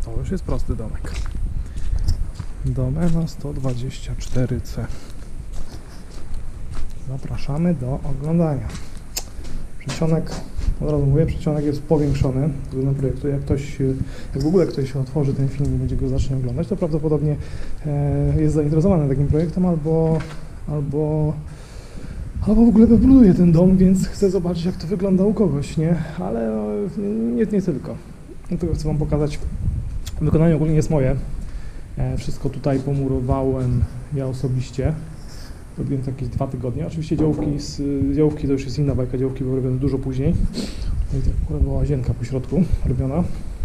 To już jest prosty domek. Domena 124C. Zapraszamy do oglądania. Przedsionek, od razu mówię, przedsionek jest powiększony względem projektu. Jak w ogóle ktoś otworzy ten film i będzie go zacznie oglądać, to prawdopodobnie jest zainteresowany takim projektem albo w ogóle wybuduje ten dom, więc chcę zobaczyć, jak to wygląda u kogoś, nie? Ale nie tylko. Dlatego chcę Wam pokazać. Wykonanie ogólnie jest moje. Wszystko tutaj pomurowałem ja osobiście. Robiłem to jakieś 2 tygodnie. Oczywiście działówki to już jest inna bajka, działówki były robione dużo później. Tutaj akurat była łazienka po środku robiona.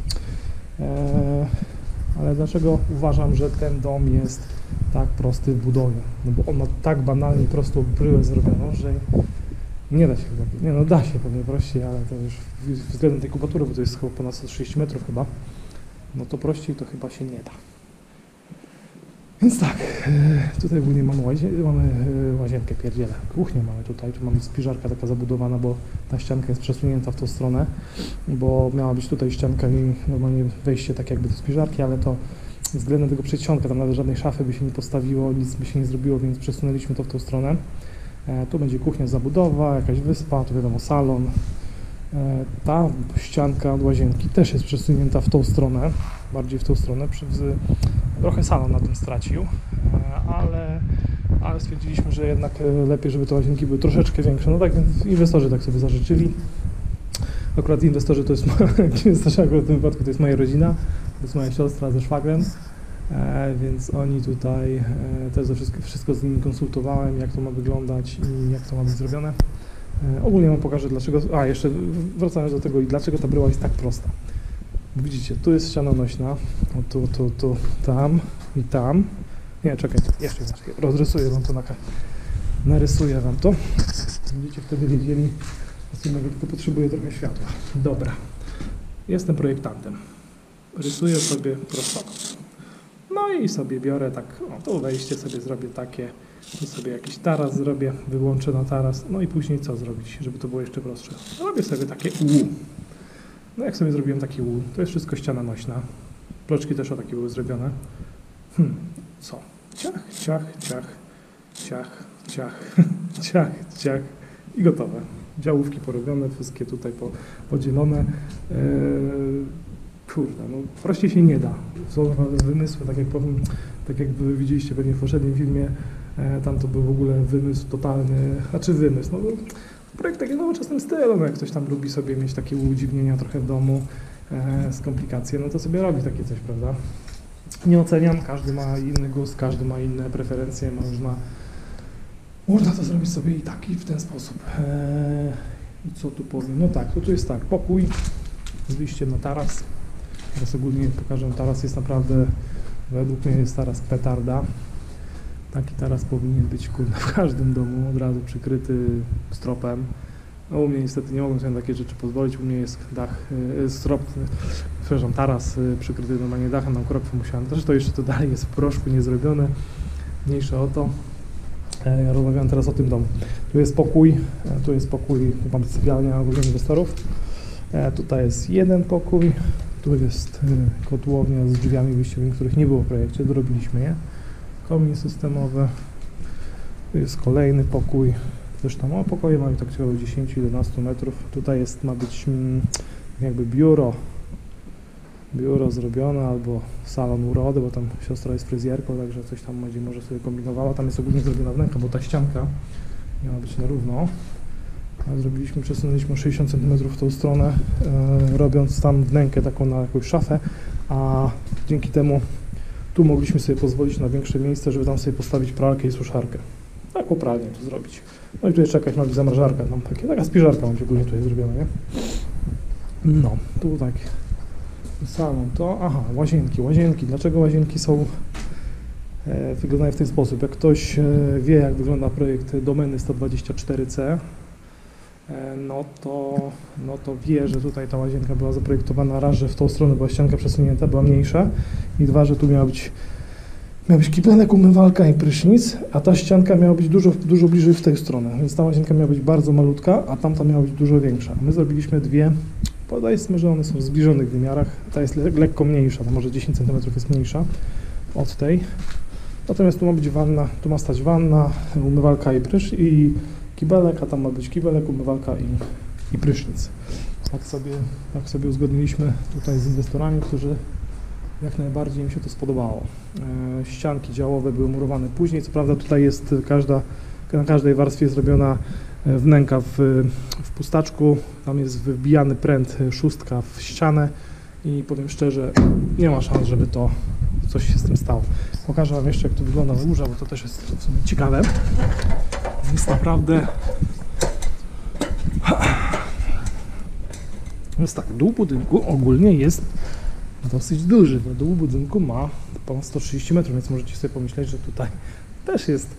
Ale dlaczego uważam, że ten dom jest tak prosty w budowie? No bo on ma tak banalnie prostą bryłę zrobioną, że nie da się chyba. Nie no, da się pewnie prościej, ale to już względem tej kubatury, bo to jest chyba ponad 130 metrów chyba, no to prościej to chyba się nie da. Więc tak, tutaj ogólnie mamy łazienkę, pierdzielę. Kuchnię mamy tutaj, tu mamy spiżarka taka zabudowana, bo ta ścianka jest przesunięta w tą stronę, bo miała być tutaj ścianka i normalnie wejście tak jakby do spiżarki, ale to względem tego przedsionka, tam nawet żadnej szafy by się nie postawiło, nic by się nie zrobiło, więc przesunęliśmy to w tą stronę. Tu będzie kuchnia, zabudowa, jakaś wyspa, tu wiadomo salon. Ta ścianka od łazienki też jest przesunięta w tą stronę, bardziej w tą stronę. Trochę salon na tym stracił, ale stwierdziliśmy, że jednak lepiej, żeby te łazienki były troszeczkę większe. No tak, więc inwestorzy tak sobie zażyczyli. Akurat inwestorzy to jest akurat w tym wypadku to jest moja rodzina, to jest moja siostra ze szwagrem, więc oni tutaj też wszystko z nimi konsultowałem, jak to ma wyglądać i jak to ma być zrobione. Ogólnie Wam pokażę dlaczego, jeszcze wracając do tego i dlaczego ta bryła jest tak prosta. Widzicie, tu jest ściana nośna, tu, tam i tam. Nie, czekajcie, jeszcze inaczej, rozrysuję Wam to, narysuję Wam to. Będziecie wtedy wiedzieli, tylko potrzebuję trochę światła. Dobra, jestem projektantem. Rysuję sobie prostokąt. No i sobie biorę tak, to wejście sobie zrobię takie, tu sobie jakiś taras zrobię, wyłączę na taras, no i później co zrobić, żeby to było jeszcze prostsze. Robię sobie takie U. No jak sobie zrobiłem taki U, to jest wszystko ściana nośna. Bloczki też o takie były zrobione. Co? Ciach, ciach, ciach, ciach, ciach, ciach, ciach i gotowe. Działówki porobione, wszystkie tutaj podzielone. Kurde, no prościej się nie da. Są naprawdę wymysły, tak jak powiem, tak jak wy widzieliście pewnie w poprzednim filmie, tam to był w ogóle wymysł totalny, wymysł, no projekt taki w nowoczesnym stylu, no jak ktoś tam lubi sobie mieć takie udziwnienia trochę w domu, skomplikacje, no to sobie robi takie coś, prawda? Nie oceniam, każdy ma inny gust, każdy ma inne preferencje, można to zrobić sobie i tak, i w ten sposób. I co tu powiem? No tak, tu jest tak, pokój, wyjście na taras. Teraz ogólnie pokażę, taras jest naprawdę, według mnie jest taras petarda. Taki taras powinien być w każdym domu, od razu przykryty stropem. No u mnie niestety nie mogłem sobie na takie rzeczy pozwolić, u mnie jest taras przykryty normalnie dachem, na krokwu musiałem. Zresztą jeszcze to dalej jest w proszku, nie zrobione, mniejsze o to. Ja rozmawiam teraz o tym domu. Tu jest pokój, mam sypialnia ogólnie inwestorów. Tutaj jest jeden pokój, tu jest kotłownia z drzwiami wyjściowymi, których nie było w projekcie, dorobiliśmy je. Komin systemowy, tu jest kolejny pokój, zresztą pokoje mają tak około 10-11 metrów. Tutaj ma być jakby biuro zrobione albo salon urody, bo tam siostra jest fryzjerką, także coś tam będzie może sobie kombinowała. Tam jest ogólnie zrobiona wnęka, bo ta ścianka miała być na równo. Przesunęliśmy 60 cm w tą stronę, robiąc tam wnękę taką na jakąś szafę, a dzięki temu tu mogliśmy sobie pozwolić na większe miejsce, żeby tam sobie postawić pralkę i suszarkę. Taką pralnię tu zrobić. No i tu jeszcze jakaś ma zamrażarka, taka spiżarka mam się ogólnie tutaj zrobiona, nie? No, tu tak. Salon to, łazienki. Dlaczego łazienki wyglądają w ten sposób? Jak ktoś wie, jak wygląda projekt Domeny 124C, no to wie, że tutaj ta łazienka była zaprojektowana raz, że w tą stronę była ścianka przesunięta, była mniejsza i dwa, że tu miał być kibelek, umywalka i prysznic, a ta ścianka miała być dużo bliżej w tę stronę, więc ta łazienka miała być bardzo malutka, a tamta miała być dużo większa. My zrobiliśmy dwie Powiedzmy, że one są w zbliżonych wymiarach. Ta jest lekko mniejsza, to może 10 cm jest mniejsza od tej. Natomiast tu ma być wanna, tu ma stać wanna, umywalka i kibelek, a tam ma być kibelek, umywalka i prysznic. Tak sobie uzgodniliśmy tutaj z inwestorami, którzy jak najbardziej im się to spodobało. Ścianki działowe były murowane później, co prawda tutaj jest na każdej warstwie zrobiona wnęka w pustaczku, tam jest wbijany pręt szóstka w ścianę i powiem szczerze, nie ma szans, żeby to coś się z tym stało. Pokażę Wam jeszcze, jak to wygląda na górze, bo to też jest w sumie ciekawe. Jest naprawdę... Więc tak, dół budynku ogólnie jest dosyć duży. Dół budynku ma ponad 130 metrów, więc możecie sobie pomyśleć, że tutaj też jest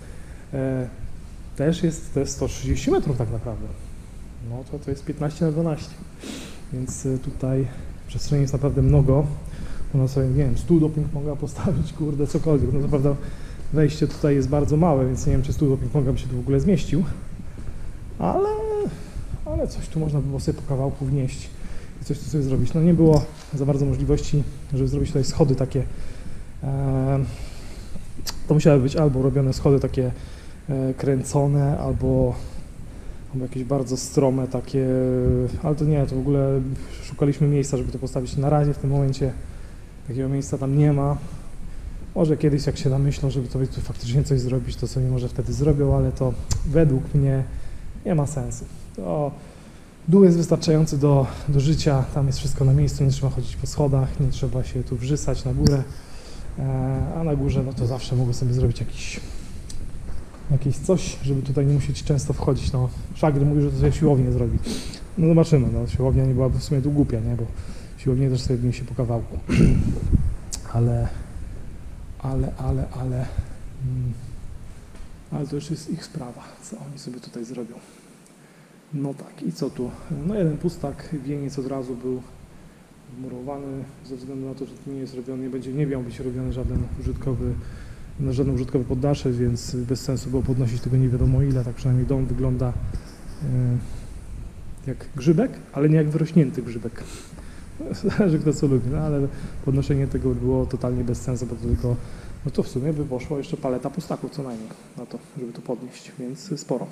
130 metrów tak naprawdę. No to jest 15 na 12. Więc tutaj przestrzeni jest naprawdę mnogo. Można sobie, nie wiem, stół do ping-ponga postawić, kurde, cokolwiek. No to prawda, wejście tutaj jest bardzo małe, więc nie wiem, czy stół do ping-ponga by się tu w ogóle zmieścił. Ale coś tu można by było sobie po kawałku wnieść i coś tu sobie zrobić. No nie było za bardzo możliwości, żeby zrobić tutaj schody takie. To musiały być albo robione schody takie kręcone, albo jakieś bardzo strome takie, ale to nie, to w ogóle szukaliśmy miejsca, żeby to postawić. Na razie w tym momencie takiego miejsca tam nie ma. Może kiedyś, jak się namyślą, żeby to faktycznie coś zrobić, to sobie może wtedy zrobią, ale to według mnie nie ma sensu. Dół jest wystarczający do życia, tam jest wszystko na miejscu, nie trzeba chodzić po schodach, nie trzeba się tu wrzysać na górę, a na górze no to zawsze mogę sobie zrobić jakieś coś, żeby tutaj nie musieć często wchodzić. No, szwagier mówi, że to sobie siłownię zrobi. No zobaczymy, no siłownia nie byłaby w sumie tu głupia, nie, bo siłownię też sobie wniesie po kawałku. Ale to już jest ich sprawa, co oni sobie tutaj zrobią. No tak, i co tu? No jeden pustak, wieniec od razu był wmurowany, ze względu na to, że to nie jest robiony, nie miał być robiony żadne użytkowe poddasze, więc bez sensu było podnosić tego nie wiadomo ile, tak przynajmniej dom wygląda jak grzybek, ale nie jak wyrośnięty grzybek. Zależy kto co lubi, no ale podnoszenie tego było totalnie bez sensu, bo to tylko, no to w sumie by poszło jeszcze paleta pustaków co najmniej na to, żeby to podnieść, więc sporo.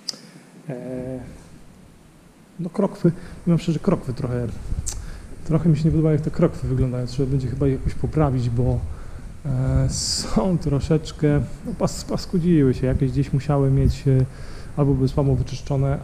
No krokwy, mimo szczerze krokwy trochę mi się nie podoba jak te krokwy wyglądają, trzeba będzie chyba je jakoś poprawić, bo są troszeczkę, no paskudziły się, jakieś gdzieś musiały mieć, albo były słabo wyczyszczone,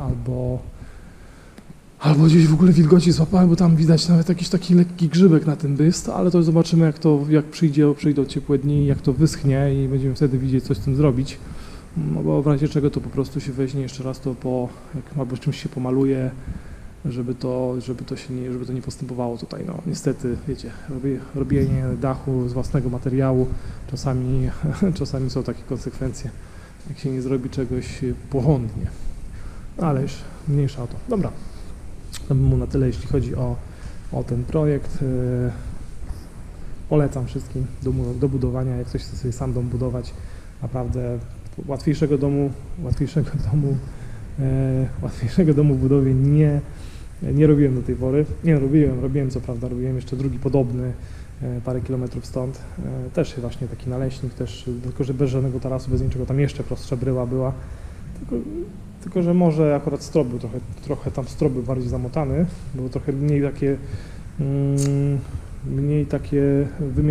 albo gdzieś w ogóle wilgoci złapały, bo tam widać nawet jakiś taki lekki grzybek na tym byst, ale to zobaczymy jak przyjdą ciepłe dni, jak to wyschnie i będziemy wtedy widzieć coś z tym zrobić. No bo w razie czego to po prostu się weźmie jeszcze raz to albo czymś się pomaluje, żeby to nie postępowało tutaj. No niestety, wiecie, robienie dachu z własnego materiału czasami są takie konsekwencje, jak się nie zrobi czegoś porządnie. Ale już mniejsza o to. Dobra, to by było na tyle, jeśli chodzi o ten projekt. Polecam wszystkim do budowania, jak ktoś chce sobie sam dom budować. Naprawdę łatwiejszego domu w budowie nie robiłem do tej pory. Nie robiłem co prawda, robiłem jeszcze drugi podobny parę kilometrów stąd. Też właśnie taki naleśnik, tylko że bez żadnego tarasu, bez niczego, tam jeszcze prostsza bryła była. Tylko że może akurat strop był trochę tam strop był bardziej zamotany, było trochę mniej takie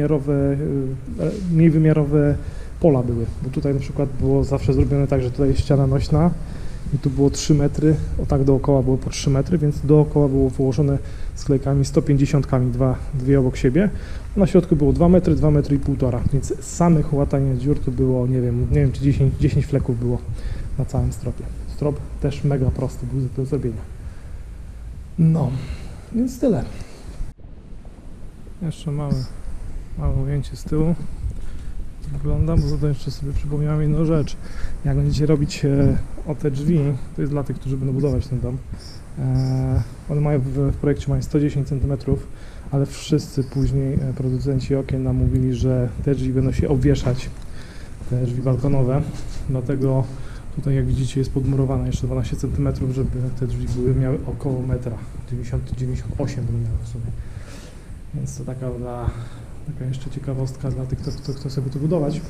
wymiarowe pola były, bo tutaj na przykład było zawsze zrobione tak, że tutaj jest ściana nośna i tu było 3 metry, o tak dookoła było po 3 metry, więc dookoła było położone sklejkami 150-kami, dwie obok siebie, a na środku było 2 metry, 2 metry i 1,5, więc samych łatania dziur to było, nie wiem czy 10 fleków było na całym stropie. Strop też mega prosty był do zrobienia. No, więc tyle. Jeszcze małe ujęcie z tyłu. Wygląda, bo to jeszcze sobie przypomniałem jedną rzecz. Jak będziecie robić o te drzwi, to jest dla tych, którzy będą budować ten dom. One mają w projekcie mają 110 cm, ale wszyscy później producenci okien nam mówili, że te drzwi będą się obwieszać, te drzwi balkonowe, dlatego Tutaj jak widzicie jest podmurowane jeszcze 12 cm, żeby te drzwi miały około metra, 98 by miały w sumie. Więc to taka jeszcze ciekawostka dla tych, kto chce sobie to budować.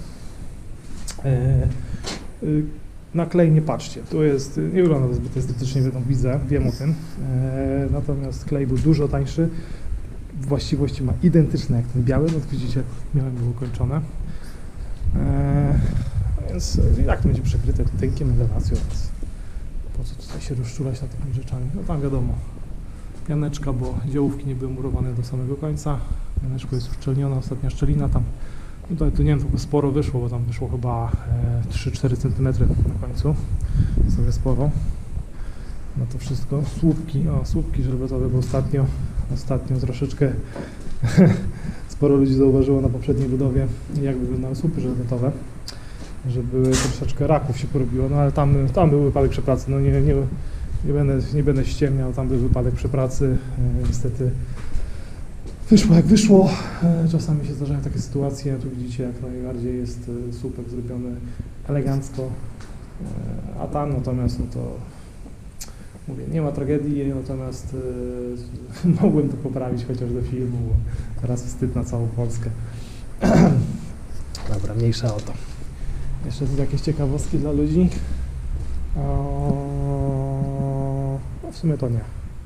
Na klej nie patrzcie, to jest, nie wygląda to zbyt estetycznie, widzę, wiem o tym, natomiast klej był dużo tańszy, właściwości ma identyczne jak ten biały, no to widzicie, miałem było kończone, więc i tak to będzie przykryte tynkiem, elewacją, więc po co tutaj się rozczulać nad takimi rzeczami, no tam wiadomo, pianeczka, bo działówki nie były murowane do samego końca, pianeczko jest uszczelniona, ostatnia szczelina tam. Tutaj tu nie wiem, tylko sporo wyszło, bo tam wyszło chyba 3-4 cm na końcu, sobie sporo. No to wszystko, słupki żelbetowe, bo ostatnio troszeczkę sporo ludzi zauważyło na poprzedniej budowie, jak wyglądały słupy żelbetowe, że były troszeczkę raków się porobiło, no ale tam był wypadek przy pracy, no nie będę ściemniał, tam był wypadek przy pracy, niestety. Wyszło jak wyszło, czasami się zdarzają takie sytuacje, tu widzicie jak najbardziej jest słupek zrobiony elegancko, a tam natomiast no to mówię, nie ma tragedii, natomiast mogłem to poprawić chociaż do filmu, bo teraz wstyd na całą Polskę. Dobra, mniejsza o to. Jeszcze tu jakieś ciekawostki dla ludzi. No w sumie to nie.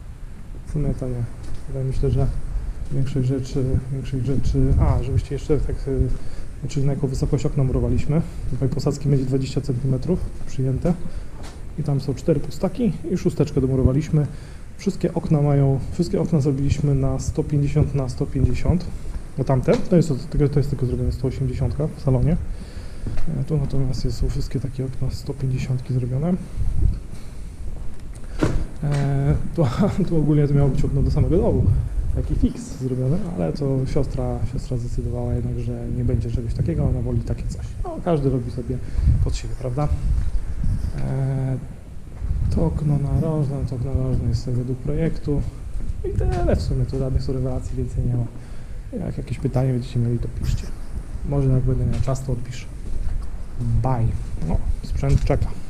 Tutaj myślę, że większość rzeczy, żebyście jeszcze tak, czyli na jaką wysokość okna murowaliśmy. Tutaj posadzki będzie 20 cm przyjęte i tam są 4 pustaki i szósteczkę domurowaliśmy. Wszystkie okna zrobiliśmy na 150 na 150, bo tamte, to jest tylko zrobione 180 w salonie. Tu natomiast są wszystkie takie okna 150 zrobione. Tu ogólnie to miało być okno do samego dołu, taki fix zrobiony, ale to siostra zdecydowała jednak, że nie będzie czegoś takiego, ona woli takie coś. No, każdy robi sobie pod siebie, prawda? To okno narożne jest według projektu i tyle w sumie, tu żadnych rewelacji więcej nie ma. Jak jakieś pytanie będziecie mieli, to piszcie. Może jak będę miał czas, to odpiszę. Bye. No, sprzęt czeka.